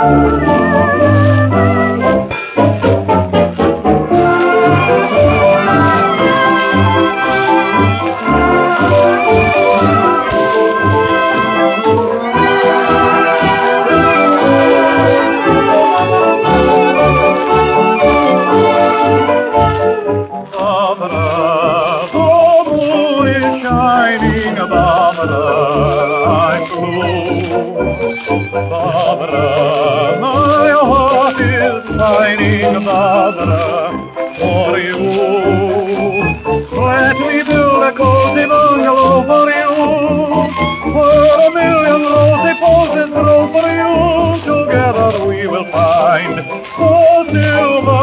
Barbara, I'm blue. Barbara, my heart is pining, Barbara, for you. Let me build a cozy bungalow for you, where a million rosy posies grow for you. Together we will find those new